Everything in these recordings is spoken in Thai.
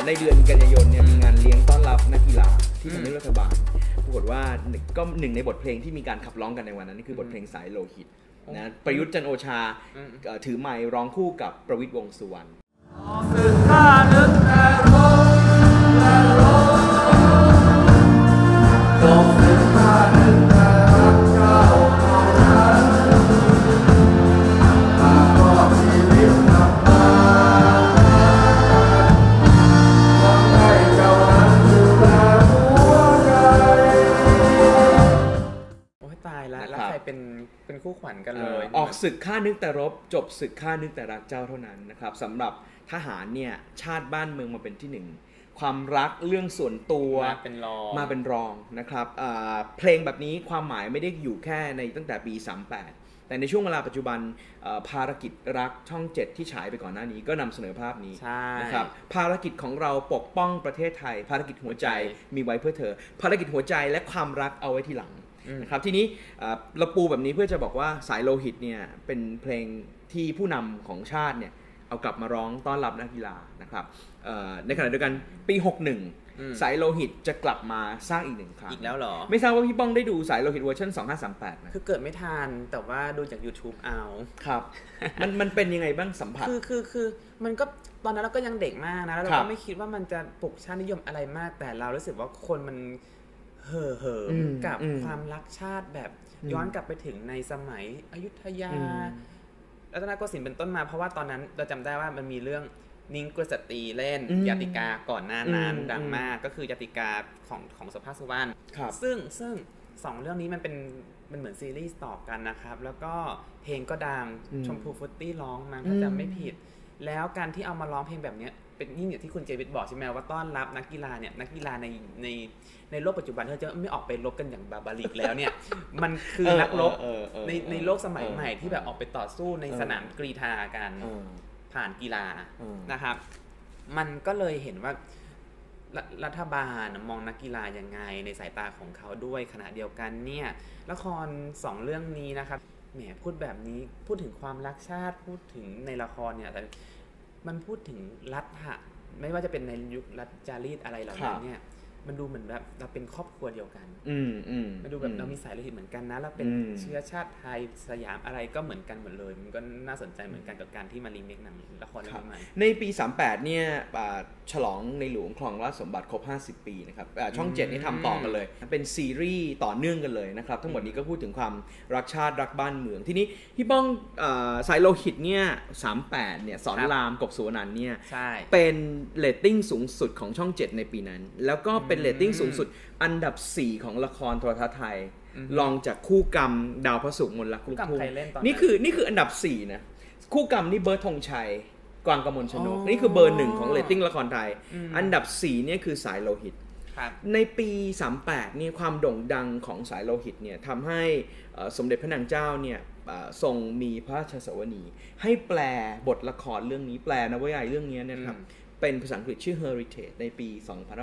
ในเดือนกันยายนเนี่ยมีงานเลี้ยงต้อนรับนักกีฬาที่ทำให้รัฐบาลปรากฏว่าก็หนึ่งในบทเพลงที่มีการขับร้องกันในวันนั้นนี่คือบทเพลงสายโลหิตนะประยุทธ์จันทร์โอชาถือไมค์ร้องคู่กับประวิตรวงษ์สุวรรณแล้วใครเป็นคู่ขวัญกันเลยออกศึกข้านึกแต่รบจบศึกข้านึกแต่รักเจ้าเท่านั้นนะครับสำหรับทหารเนี่ยชาติบ้านเมืองมาเป็นที่หนึ่งความรักเรื่องส่วนตัวมาเป็นรองนะครับเพลงแบบนี้ความหมายไม่ได้อยู่แค่ในตั้งแต่ปี38แต่ในช่วงเวลาปัจจุบันภารกิจรักช่อง7ที่ฉายไปก่อนหน้านี้ก็นำเสนอภาพนี้นะครับภารกิจของเราปกป้องประเทศไทยภารกิจหัวใจมีไว้เพื่อเธอภารกิจหัวใจและความรักเอาไว้ทีหลังนะครับทีนี้เราปูแบบนี้เพื่อจะบอกว่าสายโลหิตเนี่ยเป็นเพลงที่ผู้นำของชาติเนี่ยเอากลับมาร้องต้อนรับนักกีฬานะครับในขณะเดียวกันปี61สายโลหิตจะกลับมาสร้างอีกหนึ่งครั้งอีกแล้วเหรอไม่ทราบว่าพี่ป้องได้ดูสายโลหิตเวอร์ชัน2538ไหมคือเกิดไม่ทันแต่ว่าดูจาก YouTube เอาครับมันเป็นยังไงบ้างสัมผัสคือมันก็ตอนนั้นเราก็ยังเด็กมากนะแล้วเราก็ไม่คิดว่ามันจะปลุกชาตินิยมอะไรมากแต่เรารู้สึกว่าคนมันเห่อกับความรักชาติแบบย้อนกลับไปถึงในสมัยอยุธยารัตนโกสินทร์เป็นต้นมาเพราะว่าตอนนั้นเราจำได้ว่ามันมีเรื่องนิ้งกุลสตรีเล่นยาติกาก่อนหน้านั้นดังมากก็คือยาติกาของสุภาพสุวรรณซึ่ง2เรื่องนี้มันเหมือนซีรีส์ต่อกันนะครับแล้วก็เพลงก็ดังชมพูฟุตตี้ร้องมาถ้าจำไม่ผิดแล้วการที่เอามาร้องเพลงแบบนี้เป็นยิ่งอย่างที่คุณเจวิตบอกใช่ไหมว่าต้อนรับนักกีฬาเนี่ยนักกีฬาในโลกปัจจุบันเขาจะไม่ออกไปรบกันอย่างบาบาริกแล้วเนี่ยมันคือนักรบในโลกสมัยใหม่ที่แบบออกไปต่อสู้ในสนามกรีฑากันผ่านกีฬานะครับมันก็เลยเห็นว่ารัฐบาลมองนักกีฬายังไงในสายตาของเขาด้วยขณะเดียวกันเนี่ยละคร2เรื่องนี้นะครับแหมพูดแบบนี้พูดถึงความรักชาติพูดถึงในละครเนี่ยแต่มันพูดถึงรัฐะไม่ว่าจะเป็นในยุครัฐจารีตอะไรเหล่านั้นเนี่ยมันดูเหมือนแบบเราเป็นครอบครัวเดียวกันมันดูแบบเรามีสายโลหิตเหมือนกันนะเราเป็นเชื้อชาติไทยสยามอะไรก็เหมือนกันหมดเลยมันก็น่าสนใจเหมือนกันกับการที่มารีเมคหนังละครเรื่องใหม่ในปี38เนี่ยฉลองในหลวงครองราชสมบัติครบ50ปีนะครับช่อง7นี่ทำต่อกันเลยเป็นซีรีส์ต่อเนื่องกันเลยนะครับทั้งหมดนี้ก็พูดถึงความรักชาติรักบ้านเมืองทีนี้พี่ป้องสายโลหิตเนี่ย38เนี่ยสอนรามกบสุวรรณเนี่ยเป็นเรตติ้งสูงสุดของช่อง7ในปีนั้นแล้วก็เป็นเรตติ้งสูงสุดอันดับ4ของละครโทรทัศน์ไทยรองจากคู่กรรมดาวพระศุกร์มนต์รักลูกทุ่งนี่คืออันดับ4นะคู่กรรมนี่เบิร์ดธงชัยกวางกมลชนกนี่คือเบอร์1ของเรตติ้งละครไทยอันดับ4เนี่ยคือสายโลหิตในปี38เนี่ยความโด่งดังของสายโลหิตเนี่ยทำให้สมเด็จพระนางเจ้าเนี่ยทรงมีพระราชสวนีให้แปลบทละครเรื่องนี้แปลนวนิยายเรื่องนี้นะครับเป็นภาษาอังกฤษชื่อ Heritage ในปี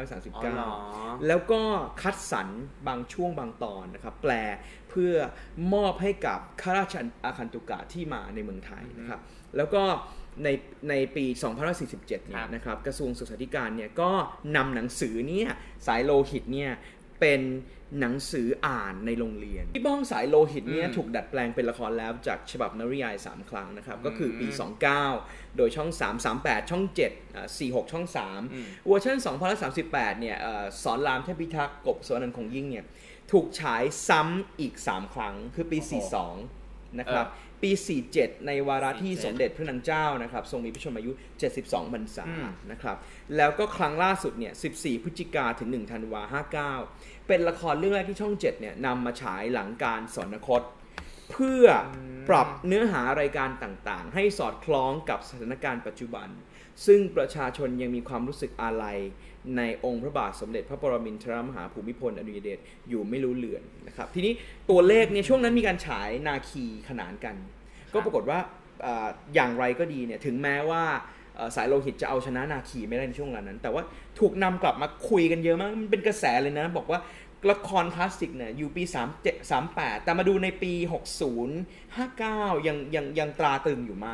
2539แล้วก็คัดสรรบางช่วงบางตอนนะครับแปลเพื่อมอบให้กับข้าราชอาคันตุกะที่มาในเมืองไทยนะครับแล้วก็ในปี2547เนี่ยนะครับกระทรวงศึกษาธิการเนี่ยก็นำหนังสือเนี่ยสายโลหิตเนี่ยเป็นหนังสืออ่านในโรงเรียนที่บ้องสายโลหิตเนี่ยถูกดัดแปลงเป็นละครแล้วจากฉบับนวนิยาย3ครั้งนะครับก็คือปี29โดยช่อง3 38ช่อง7 46ช่อง3เวอร์ชัน2038เนี่ยสอนรามเทพิทักษ์กบสุวรรณคงยิ่งเนี่ยถูกฉายซ้ำอีก3ครั้งคือปี42นะครับปี47ในวาระที่สมเด็จพระนางเจ้านะครับทรงมีพระชนมายุ72พรรษานะครับแล้วก็ครั้งล่าสุดเนี่ย14พฤศจิกายนถึง1ธันวาคม59เป็นละครเรื่องแรกที่ช่อง7เนี่ยนำมาฉายหลังการสวรรคตเพื่อปรับเนื้อหารายการต่างๆให้สอดคล้องกับสถานการณ์ปัจจุบันซึ่งประชาชนยังมีความรู้สึกอาลัยในองค์พระบาทสมเด็จพระปรมินทรมหาภูมิพลอดุลยเดชอยู่ไม่รู้เลือนนะครับทีนี้ตัวเลขเนี่ยช่วงนั้นมีการฉายนาคีขนานกันก็ปรากฏว่าอย่างไรก็ดีเนี่ยถึงแม้ว่าสายโลหิตจะเอาชนะนาคีไม่ได้ในช่วงเวลานั้นแต่ว่าถูกนำกลับมาคุยกันเยอะมากมันเป็นกระแสเลยนะบอกว่าละครคลาสสิกเนี่ยอยู่ปี37 38แต่มาดูในปี60 59ยังตราตรึงอยู่มาก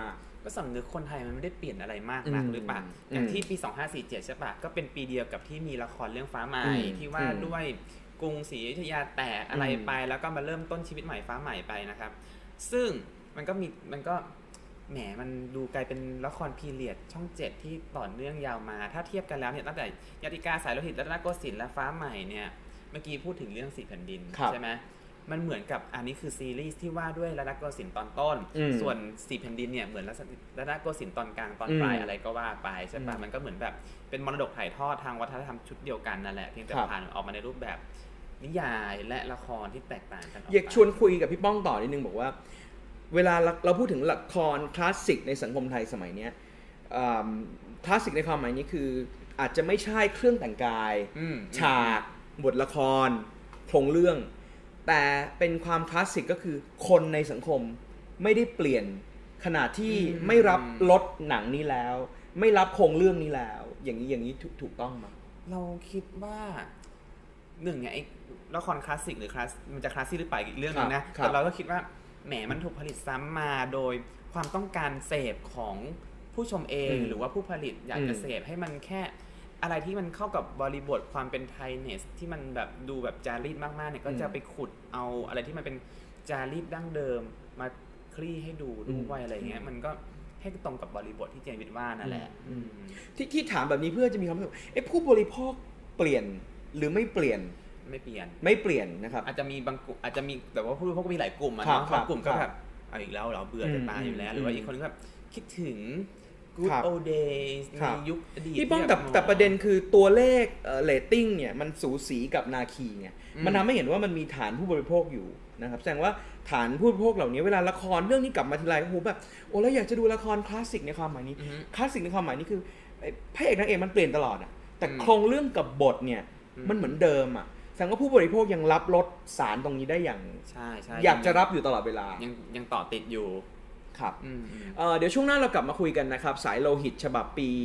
ก็สำนึกคนไทยมันไม่ได้เปลี่ยนอะไรมากนักหรือเปล่าอย่างที่ปี2547ใช่ปะก็เป็นปีเดียวกับที่มีละครเรื่องฟ้าใหม่ที่ว่าด้วยกรุงศรีอยุธยาแตกอะไรไปแล้วก็มาเริ่มต้นชีวิตใหม่ฟ้าใหม่ไปนะครับซึ่งมันก็แหมมันดูกลายเป็นละครพีเรียดช่อง7ที่ต่อเนื่องยาวมาถ้าเทียบกันแล้วเนี่ยตั้งแต่ยติกาสายโลหิตรัตนโกสินทร์และฟ้าใหม่เนี่ยเมื่อกี้พูดถึงเรื่อง4แผ่นดินใช่ไหมมันเหมือนกับอันนี้คือซีรีส์ที่ว่าด้วยรัตนโกสินทร์ตอนต้นส่วน4แผ่นดินเนี่ยเหมือนรัตนโกสินทร์ตอนกลางตอนปลายอะไรก็ว่าไปใช่ป่ะมันก็เหมือนแบบเป็นมรดกถ่ายทอดทางวัฒนธรรมชุดเดียวกันนั่นแหละเพียงแต่ผ่านออกมาในรูปแบบนิยายและละครที่แตกต่างกันออกไปอยากชวนคุยกับพี่ป้องต่อนิดนึงบอกว่าเวลาเราพูดถึงละครคลาสสิกในสังคมไทยสมัยนี้คลาสสิกในความหมายนี้คืออาจจะไม่ใช่เครื่องแต่งกายฉากบทละครโครงเรื่องแต่เป็นความคลาสสิกก็คือคนในสังคมไม่ได้เปลี่ยนขนาดที่ไม่รับรสหนังนี้แล้วไม่รับโครงเรื่องนี้แล้วอย่างนี้ถูกต้องมั้ยเราคิดว่าหนึ่งเนี่ยไอ้ละครคลาสสิกหรือคลาสมันจะคลาสสิกหรือเปล่าอีกเรื่องนึงนะแต่เราก็คิดว่าแหมมันถูกผลิตซ้ำมาโดยความต้องการเสพของผู้ชมเองหรือว่าผู้ผลิตอยากจะเสพให้มันแค่อะไรที่มันเข้ากับบริบทความเป็นไทยเนสที่มันแบบดูแบบจารีตมากๆเนี่ยก็จะไปขุดเอาอะไรที่มันเป็นจารีตดั้งเดิมมาคลี่ให้ดูด้วยอะไรเงี้ยมันก็ให้ตรงกับบริบทที่เจนวิทย์ว่านั่นแหละที่ถามแบบนี้เพื่อจะมีความรู้สึกผู้บริโภคเปลี่ยนหรือไม่เปลี่ยนไม่เปลี่ยนนะครับอาจจะมีบางกลุ่มอาจจะมีแต่ว่าผู้บริโภคก็มีหลายกลุ่มอะเนาะบางกลุ่มก็แบบเอาอีกแล้วเราเบื่อจะตายอยู่แล้วหรือว่าอีกคนก็คิดถึง Good old days ในยุคอดีตที่ป้องแต่ประเด็นคือตัวเลขเรตติ้งเนี่ยมันสูสีกับนาคีเนี่ยมันทำให้เห็นว่ามันมีฐานผู้บริโภคอยู่นะครับแสดงว่าฐานผู้บริโภคเหล่านี้เวลาละครเรื่องนี้กลับมาทีไรโอ้โหแบบโอ้แล้วอยากจะดูละครคลาสสิกในความหมายนี้คลาสสิกในความหมายนี้คือพระเอกนางเอกมันเปลี่ยนตลอดอ่ะแต่โครงเรื่องกับบทเนี่ยมันเหมือนเดิมอ่ะแสดงว่าผู้บริโภคยังรับรสสารตรงนี้ได้อย่างใช่อยากจะรับอยู่ตลอดเวลายังต่อติดอยู่ครับเดี๋ยวช่วงหน้าเรากลับมาคุยกันนะครับสายโลหิตฉบับปี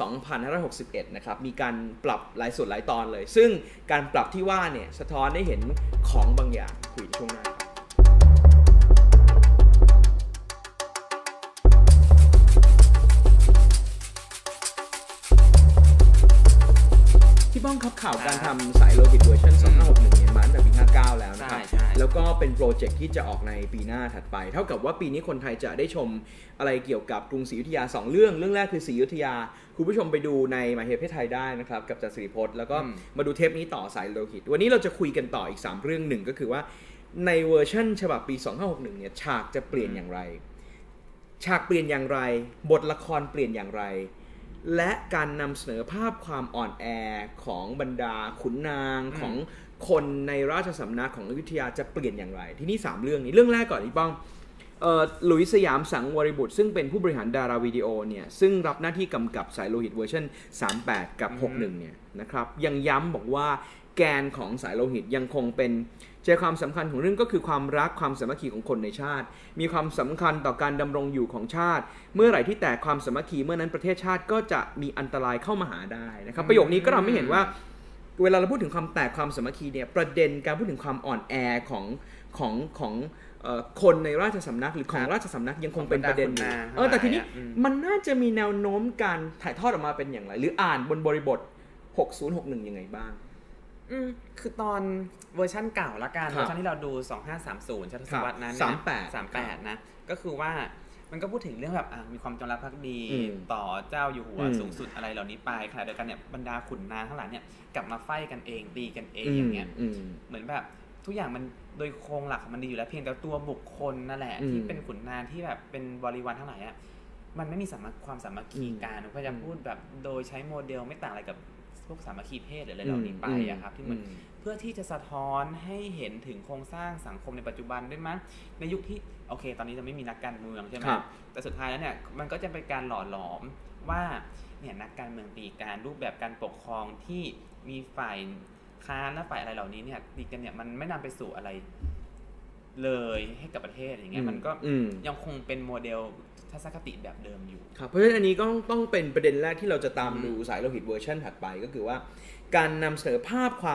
2561นะครับมีการปรับหลายส่วนหลายตอนเลยซึ่งการปรับที่ว่าเนี่ยสะท้อนได้เห็นของบางอย่างคุยช่วงหน้าครับพี่ป้องครับข่าวการทำสายโลหิตเวอร์ชัน2561เนี่ยมาตั้งแต่ปี59แล้วนะครับแล้วก็เป็นโปรเจกต์ที่จะออกในปีหน้าถัดไปเท่ากับว่าปีนี้คนไทยจะได้ชมอะไรเกี่ยวกับกรุงศรีอยุธยา2เรื่องแรกคือศรีอยุธยาคุณผู้ชมไปดูในมหาวิทยาลัยเพชรไทยได้นะครับกับจันทร์ศิริพจน์แล้วก็มาดูเทปนี้ต่อสายโลหิตวันนี้เราจะคุยกันต่ออีก3เรื่องหนึ่งก็คือว่าในเวอร์ชันฉบับปี2561เนี่ยฉากจะเปลี่ยนอย่างไรฉากเปลี่ยนอย่างไรบทละครเปลี่ยนอย่างไรและการนำเสนอภาพความอ่อนแอของบรรดาขุนนางของคนในราชสำนักของอยุธยาจะเปลี่ยนอย่างไรที่นี่3เรื่องนี้เรื่องแรกก่อนพี่ป้องหลุยส์สยามสังวรบุตรซึ่งเป็นผู้บริหารดาราวิดีโอเนี่ยซึ่งรับหน้าที่กำกับสายโลหิตเวอร์ชัน38กับ61เนี่ยนะครับยังย้ำบอกว่าแกนของสายโลหิตยังคงเป็นใจความสำคัญของเรื่องก็คือความรักความสามัคคีของคนในชาติมีความสำคัญต่อการดำรงอยู่ของชาติเมื่อไหร่ที่แตกความสามัคคีเมื่อนั้นประเทศชาติก็จะมีอันตรายเข้ามาหาได้นะครับประโยคนี้ก็ทำให้เห็นว่าเวลาเราพูดถึงความแตกความสามัคคีเนี่ยประเด็นการพูดถึงความอ่อนแอของคนในราชสำนักหรือของราชสำนักยังคงเป็นประเด็นอยู่แต่ทีนี้มันน่าจะมีแนวโน้มการถ่ายทอดออกมาเป็นอย่างไรหรืออ่านบนบริบท6061ยังไงบ้างคือตอนเวอร์ชั่นเก่าละกันเวอร์ชันที่เราดู2530ชัตรศวรรษนั้น38นะก็คือว่ามันก็พูดถึงเรื่องแบบมีความจงรักภักดีต่อเจ้าอยู่หัวสูงสุดอะไรเหล่านี้ไปขณะเดียวกันเนี่ยบรรดาขุนนางทั้งหลายเนี่ยกลับมาไฟกันเองตีกันเองอย่างเงี้ยเหมือนแบบทุกอย่างมันโดยโครงหลักมันดีอยู่แล้วเพียงแต่ตัวบุคคลนั่นแหละที่เป็นขุนนางที่แบบเป็นบริวารทั้งหลายอ่ะมันไม่มีความสามัคคีกันก็จะพูดแบบโดยใช้โมเดลไม่ต่างอะไรกับพวกสามัคคีเพศหรืออะไรเหล่านี้ไปอะครับที่เหมือนเพื่อที่จะสะท้อนให้เห็นถึงโครงสร้างสังคมในปัจจุบันด้วยมั้ยในยุคที่โอเคตอนนี้จะไม่มีนักการเมืองใช่ไหมแต่สุดท้ายแล้วเนี่ยมันก็จะเป็นการหล่อหลอมว่าเนี่ยนักการเมืองตีการรูปแบบการปกครองที่มีฝ่ายค้านและฝ่ายอะไรเหล่านี้เนี่ยตีกันเนี่ยมันไม่นำไปสู่อะไรเลยให้กับประเทศอย่างเงี้ยมันก็ยังคงเป็นโมเดลทัศนคติแบบเดิมอยู่ครับเพราะฉะนั้นอันนี้ก็ต้องเป็นประเด็นแรกที่เราจะตามดูสายโลหิตเวอร์ชันถัดไปก็คือว่าการนำเสนอภาพความ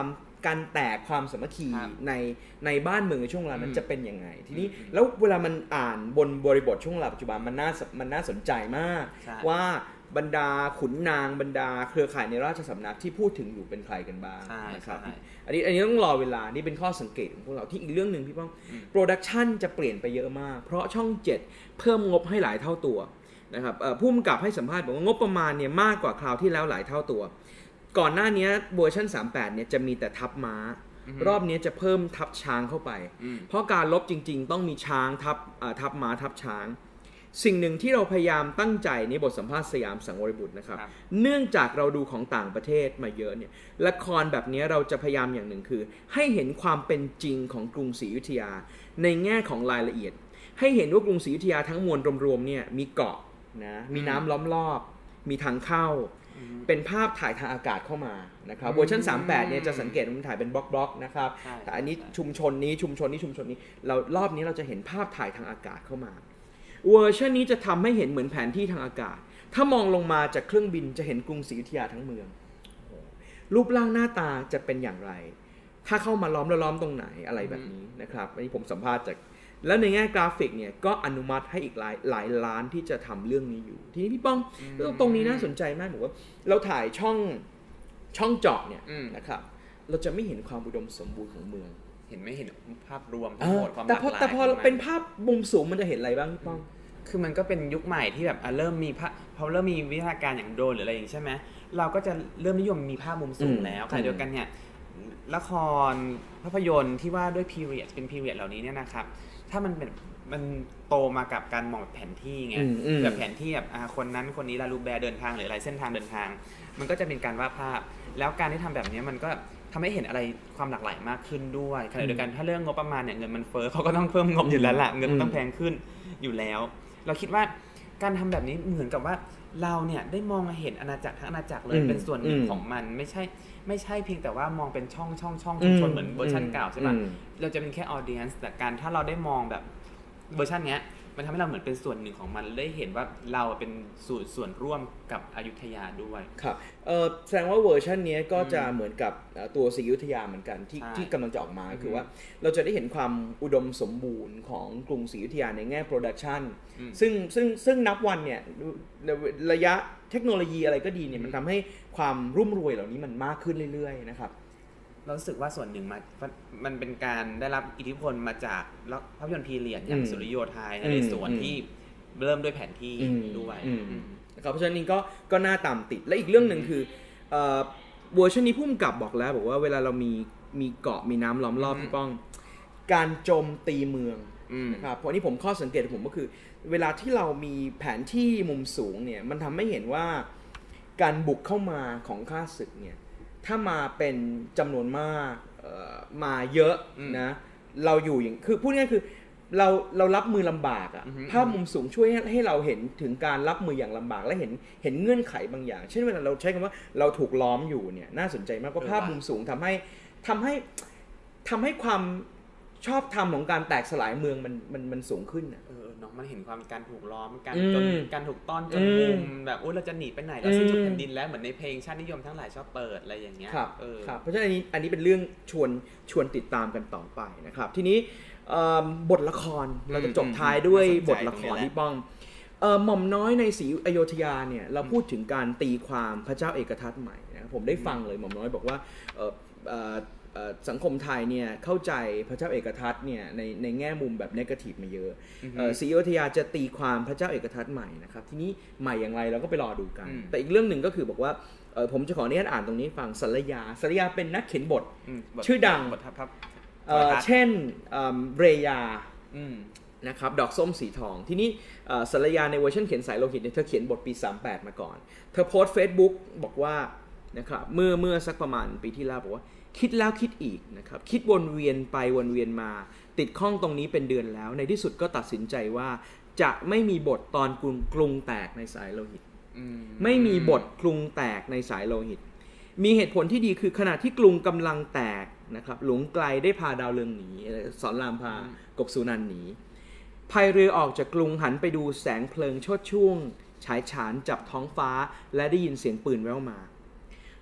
การแตกความสามัคคีในบ้านเมืองในช่วงเวลานั้นจะเป็นยังไงทีนี้อืมแล้วเวลามันอ่านบนบริบทช่วงเวลาปัจจุบันมันน่าสนใจมากใช่ว่าบรรดาขุนนางบรรดาเครือข่ายในราชสำนักที่พูดถึงอยู่เป็นใครกันบ้างใช่นะครับใช่อันนี้ต้องรอเวลานี่เป็นข้อสังเกตของพวกเราที่อีกเรื่องหนึ่งพี่ป้องโปรดักชันจะเปลี่ยนไปเยอะมากเพราะช่อง 7 เพิ่มงบให้หลายเท่าตัวนะครับผู้กำกับให้สัมภาษณ์บอกว่างบประมาณเนี่ยมากกว่าคราวที่แล้วหลายเท่าตัวก่อนหน้านี้เวอร์ชัน38เนี่ยจะมีแต่ทัพม้ารอบนี้จะเพิ่มทัพช้างเข้าไปเพราะการรบจริงๆต้องมีช้างทัพม้าทัพช้างสิ่งหนึ่งที่เราพยายามตั้งใจในบทสัมภาษณ์สยามสังวรบุตรนะครับเนื่องจากเราดูของต่างประเทศมาเยอะเนี่ยละครแบบนี้เราจะพยายามอย่างหนึ่งคือให้เห็นความเป็นจริงของกรุงศรีอยุธยาในแง่ของรายละเอียดให้เห็นว่ากรุงศรีอยุธยาทั้งมวลรวมๆเนี่ยมีเกาะนะมีน้ำล้อมรอบมีทางเข้าเป็นภาพถ่ายทางอากาศเข้ามานะครับเวอร์ชัน38เนี่ยจะสังเกตมันถ่ายเป็นบล็อกๆนะครับแต่อันนี้ชุมชนนี้เรารอบนี้เราจะเห็นภาพถ่ายทางอากาศเข้ามาเวอร์ชันนี้จะทำให้เห็นเหมือนแผนที่ทางอากาศถ้ามองลงมาจากเครื่องบินจะเห็นกรุงศรีอยุธยาทั้งเมืองรูปร่างหน้าตาจะเป็นอย่างไรถ้าเข้ามาล้อมตรงไหนอะไรแบบนี้นะครับอันนี้ผมสัมภาษณ์จากแล้วในแง่กราฟิกเนี่ยก็อนุมัติให้อีกหลายล้านที่จะทำเรื่องนี้อยู่ทีนี้พี่ป้องตรงนี้น่าสนใจมากบอกว่าเราถ่ายช่องเจาะเนี่ยนะครับเราจะไม่เห็นความอุดมสมบูรณ์ของเมืองไม่เห็นภาพรวมทั้งหมดความหลากหลายแต่พอเป็นภาพมุมสูงมันจะเห็นอะไรบ้างพี่ป้องคือมันก็เป็นยุคใหม่ที่แบบเริ่มมีพอเริ่มมีวิทยาการอย่างโดรนหรืออะไรอย่างใช่ไหมเราก็จะเริ่มนิยมมีภาพมุมสูงแล้วขณะเดียวกันเนี่ยละครภาพยนตร์ที่ว่าด้วยพีเรียดเป็นพีเรียดเหล่านี้เนี่ยนะครับถ้ามันโตมากับการมองแบบแผนที่ไงแบบแผนที่แบบคนนั้นคนนี้ลาลูแบร์เดินทางหรืออะไรเส้นทางเดินทางมันก็จะเป็นการวาดภาพแล้วการที่ทำแบบนี้มันก็ทำให้เห็นอะไรความหลากหลายมากขึ้นด้วยขณะเดียวกันถ้าเรื่องงบประมาณเนี่ยเงินมันเฟ้อเขาก็ต้องเพิ่มงบอยู่แล้วล่ะเงินต้องแพงขึ้นอยู่แล้วเราคิดว่าการทำแบบนี้เหมือนกับว่าเราเนี่ยได้มองเห็นอาณาจักรทั้งอาณาจักรเลยเป็นส่วนหนึ่งของมันไม่ใช่เพียงแต่ว่ามองเป็นช่องชุมชนเหมือนเวอร์ชันเก่าใช่ไหมเราจะเป็นแค่ออเดียนซ์แต่การถ้าเราได้มองแบบเวอร์ชันเนี้ยมันทำให้เราเหมือนเป็นส่วนหนึ่งของมันได้เห็นว่าเราเป็นส่วนร่วมกับอยุธยาด้วยครับแสดงว่าเวอร์ชันนี้ก็จะเหมือนกับตัวศรีอยุธยาเหมือนกันที่กำลังจะออกมาคือว่าเราจะได้เห็นความอุดมสมบูรณ์ของกรุงศรีอยุธยาในแง่โปรดักชันซึ่งนับวันเนี่ยระยะเทคโนโลยีอะไรก็ดีเนี่ยมันทำให้ความรุ่มรวยเหล่านี้มันมากขึ้นเรื่อยๆนะครับเรารู้สึกว่าส่วนหนึ่งมันเป็นการได้รับอิทธิพลมาจากภาพยนตร์พีเรียดอย่างสุริโยไทยในส่วนที่เริ่มด้วยแผนที่ด้วยนะครับเพราะฉะนั้นก็น่าตามติดและอีกเรื่องหนึ่งคือเวอร์ชันนี้ผู้กำกับบอกแล้วบอกว่าเวลาเรามีเกาะมีน้ำล้อมรอบพี่ป้องการโจมตีเมืองนะครับเพราะนี่ผมข้อสังเกตของผมก็คือเวลาที่เรามีแผนที่มุมสูงเนี่ยมันทำให้เห็นว่าการบุกเข้ามาของข้าศึกเนี่ยถ้ามาเป็นจำนวนมากมาเยอะนะเราอยู่อย่างคือพูดง่ายๆคือเรารับมือลำบากอ่ะภาพมุมสูงช่วยให้เราเห็นถึงการรับมืออย่างลำบากและเห็นเงื่อนไขบางอย่างเช่นเวลาเราใช้คำว่าเราถูกล้อมอยู่เนี่ยน่าสนใจมากว่าภาพมุมสูงทำให้ความชอบธรรมของการแตกสลายเมืองมันสูงขึ้นเนาะมันเห็นความการถูกล้อมการถูกต้อนจนมุมแบบเราจะหนีไปไหนเราสิ้นสุดแผ่นดินแล้วเหมือนในเพลงชาตินิยมทั้งหลายชอบเปิดอะไรอย่างเงี้ยครับเพราะฉะนั้นอันนี้เป็นเรื่องชวนติดตามกันต่อไปนะครับทีนี้บทละครเราจะจบท้ายด้วยบทละครที่ป้องหม่อมน้อยในศรีอโยธยาเนี่ยเราพูดถึงการตีความพระเจ้าเอกทัตใหม่นะผมได้ฟังเลยหม่อมน้อยบอกว่าสังคมไทยเนี่ยเข้าใจพระเจ้าเอกทัตเนี่ยในแง่มุมแบบเนกาทีฟมาเยอะศรีอโยธยาจะตีความพระเจ้าเอกทัตใหม่นะครับทีนี้ใหม่อย่างไรเราก็ไปรอดูกันแต่อีกเรื่องหนึ่งก็คือบอกว่าผมจะขออนุญาตอ่านตรงนี้ฟังสรยาเป็นนักเขียนบทชื่อดังเช่นเรยานะครับดอกส้มสีทองที่นี้สรยาในเวอร์ชันเขียนสายโลหิตเนี่ยเธอเขียนบทปี38มาก่อนเธอโพสต์ Facebook บอกว่านะครับเมื่อสักประมาณปีที่แล้วบอกว่าคิดแล้วคิดอีกนะครับคิดวนเวียนไปวนเวียนมาติดข้องตรงนี้เป็นเดือนแล้วในที่สุดก็ตัดสินใจว่าจะไม่มีบทตอนกรุงแตกในสายโลหิตไม่มีบทกรุงแตกในสายโลหิตมีเหตุผลที่ดีคือขณะที่กรุงกำลังแตกนะครับหลวงไกลได้พาดาวเรืองหนีสอนรามพากบสุนันท์หนีพายเรือออกจากกรุงหันไปดูแสงเพลิงโชติช่วงฉายฉานจับท้องฟ้าและได้ยินเสียงปืนแว่วมา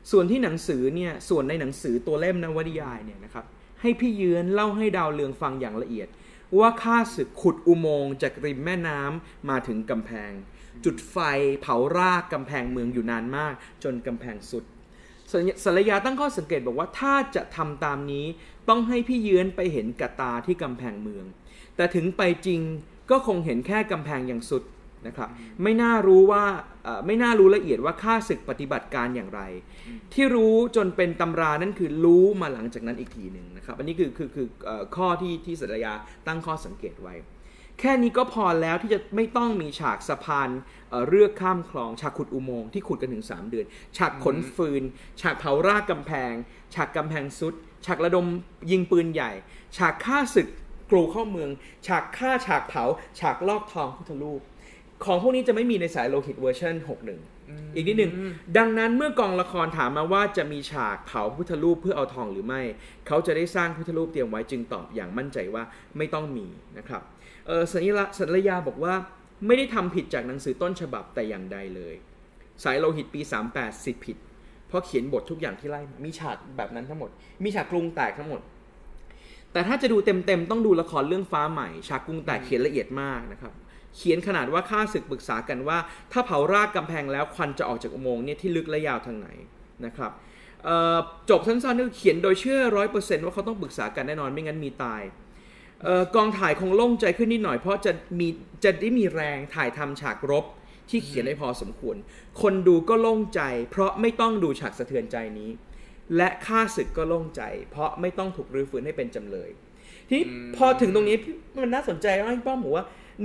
ส่วนที่หนังสือเนี่ยส่วนในหนังสือตัวเล่มนวนิยายเนี่ยนะครับให้พี่เยือนเล่าให้ดาวเรืองฟังอย่างละเอียดว่าข้าศึกขุดอุโมงค์จากริมแม่น้ำมาถึงกำแพงจุดไฟเผารากกำแพงเมืองอยู่นานมากจนกำแพงสุดสรยาตั้งข้อสังเกตบอกว่าถ้าจะทำตามนี้ต้องให้พี่เยือนไปเห็นกับตาที่กำแพงเมืองแต่ถึงไปจริงก็คงเห็นแค่กำแพงอย่างสุดนะครับไม่น่ารู้ละเอียดว่าข้าศึกปฏิบัติการอย่างไรที่รู้จนเป็นตำรานั่นคือรู้มาหลังจากนั้นอีกทีหนึ่งนะครับอันนี้คือข้อที่สรยาตั้งข้อสังเกตไว้แค่นี้ก็พอแล้วที่จะไม่ต้องมีฉากสะพานเรือข้ามคลองฉากขุดอุโมงค์ที่ขุดกันถึง3 เดือนฉากขนฟืนฉากเผารากกำแพงฉากกำแพงสุดฉากระดมยิงปืนใหญ่ฉากฆ่าศึกกรูเข้าเมืองฉากฆ่าฉากเผาฉากลอกทองพุทธรูปของพวกนี้จะไม่มีในสายโลหิตเวอร์ชัน61อีกนิดหนึ่งดังนั้นเมื่อกองละครถามมาว่าจะมีฉากเผาพุทธรูปเพื่อเอาทองหรือไม่เขาจะได้สร้างพุทธรูปเตรียมไว้จึงตอบอย่างมั่นใจว่าไม่ต้องมีนะครับสัญญาบอกว่าไม่ได้ทำผิดจากหนังสือต้นฉบับแต่อย่างใดเลยสายโลหิตปี38สิทธิ์ผิดเพราะเขียนบททุกอย่างที่ไล่มีฉากแบบนั้นทั้งหมดมีฉากกรุงแตกทั้งหมดแต่ถ้าจะดูเต็มๆต้องดูละครเรื่องฟ้าใหม่ฉากกรุงแตกเขียนละเอียดมากนะครับเขียนขนาดว่าข้าศึกปรึกษากันว่าถ้าเผารากกำแพงแล้วควันจะออกจากอุโมงค์เนี่ยที่ลึกและยาวทางไหนนะครับจบสั้นๆนี่เขียนโดยเชื่อ 100% ว่าเขาต้องปรึกษากันแน่นอนไม่งั้นมีตายกองถ่ายคงโล่งใจขึ้นนิดหน่อยเพราะจะได้มีแรงถ่ายทำฉากรบที่เขียนได้พอสมควรคนดูก็โล่งใจเพราะไม่ต้องดูฉากสะเทือนใจนี้และข้าศึกก็โล่งใจเพราะไม่ต้องถูกรื้อฟื้นให้เป็นจำเลยทีนี้พอถึงตรงนี้มันน่าสนใจมากพี่ป้อมบอกว่า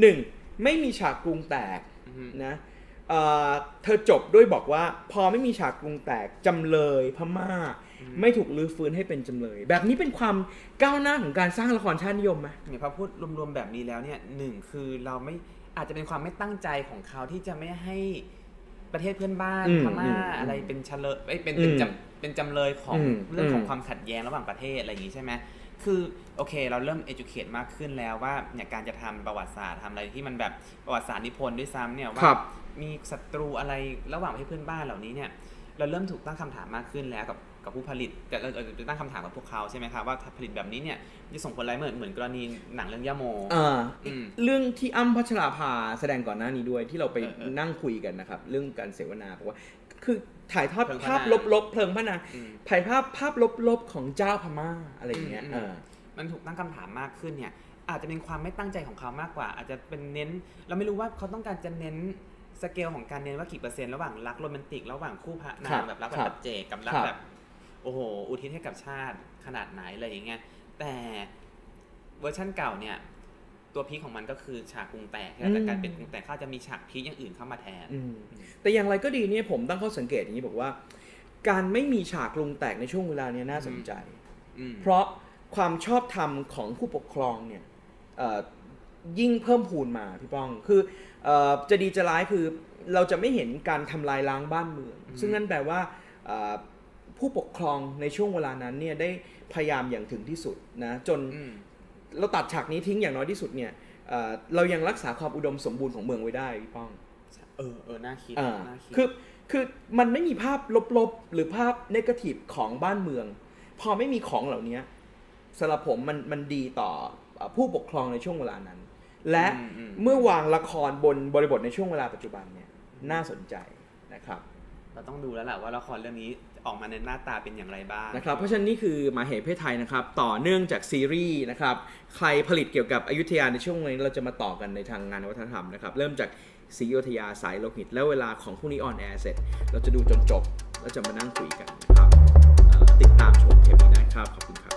1ไม่มีฉากกรุงแตกนะเธอจบด้วยบอกว่าพอไม่มีฉากกรุงแตกจำเลยพม่าไม่ถูกรื้อฟื้นให้เป็นจำเลยแบบนี้เป็นความก้าวหน้าของการสร้างละครชาตินิยมไหมเนี่ยพอพูดรวมๆแบบนี้แล้วเนี่ย1คือเราไม่อาจจะเป็นความไม่ตั้งใจของเขาที่จะไม่ให้ประเทศเพื่อนบ้านพม่าอะไรเป็นเฉลยเป็นจำเลยของเรื่องของความขัดแย้งระหว่างประเทศอะไรอย่างนี้ใช่ไหมคือโอเคเราเริ่ม educate มากขึ้นแล้วว่าเนี่ยการจะทำประวัติศาสตร์ทำอะไรที่มันแบบประวัติศาสตร์นิพนธ์ด้วยซ้ำเนี่ยว่ามีศัตรูอะไรระหว่างประเทศเพื่อนบ้านเหล่านี้เนี่ยเราเริ่มถูกตั้งคำถามมากขึ้นแล้วกับผู้ผลิตแต่เราจะตั้งคำถามกับพวกเขาใช่ไหมครับว่าผลิตแบบนี้เนี่ยจะส่งผลอะไรเหมือนกรณีหนังเรื่องย่าโมเรื่องที่อ้ำพัชราภาแสดงก่อนหน้านี้ด้วยที่เราไปนั่งคุยกันนะครับเรื่องการเสวนาบอกว่าคือถ่ายทอดภาพลบๆเพลิงพระนางถ่ายภาพลบๆของเจ้าพม่าอะไรอย่างเงี้ยมันถูกตั้งคำถามมากขึ้นเนี่ยอาจจะเป็นความไม่ตั้งใจของเขามากกว่าอาจจะเป็นเน้นเราไม่รู้ว่าเขาต้องการจะเน้นสเกลของการเน้นว่ากี่เปอร์เซ็นต์ระหว่างรักโรแมนติกระหว่างคู่พระนางแบบรักแบบปัจเจกกับรักแบบโอ้โหอุทิศให้กับชาติขนาดไหนอะไรอย่างเงี้ยแต่เวอร์ชั่นเก่าเนี่ยตัวพีคของมันก็คือฉากกรุงแตกแต่การเป็นกรุงแตกเขาจะมีฉากพีคอย่างอื่นเข้ามาแทนแต่อย่างไรก็ดีเนี่ยผมตั้งข้อสังเกตอย่างนี้บอกว่าการไม่มีฉากกรุงแตกในช่วงเวลานี้น่าสนใจเพราะความชอบธรรมของผู้ปกครองเนี่ยยิ่งเพิ่มพูนมาพี่ป้องคือจะดีจะร้ายคือเราจะไม่เห็นการทำลายล้างบ้านเมืองซึ่งนั่นแปลว่าผู้ปกครองในช่วงเวลานั้นเนี่ยได้พยายามอย่างถึงที่สุดนะจนเราตัดฉากนี้ทิ้งอย่างน้อยที่สุดเนี่ยเรายังรักษาความอุดมสมบูรณ์ของเมืองไว้ได้พี่ป้องน่าคิดคือมันไม่มีภาพลบๆหรือภาพเนกาทีฟของบ้านเมืองพอไม่มีของเหล่านี้สำหรับผมมันดีต่อผู้ปกครองในช่วงเวลานั้นและเมื่อวางละครบนบริบทในช่วงเวลาปัจจุบันเนี่ยน่าสนใจนะครับเราต้องดูแล้วแหละว่าละครเรื่องนี้ออกมาในหน้าตาเป็นอย่างไรบ้างนะครับเพราะฉะนั้นนี่คือหมาเหตุเพศไทยนะครับต่อเนื่องจากซีรีส์นะครับใครผลิตเกี่ยวกับอยุธยาในช่วงนี้เราจะมาต่อกันในทางงานวัฒนธรรมนะครับเริ่มจากศรีอยุธยาสายโลหิตแล้วเวลาของพวกนี้ออนแอร์เสร็จเราจะดูจนจบแล้วจะมานั่งคุยกันนะครับติดตามชมเทปนี้ได้ครับขอบคุณครับ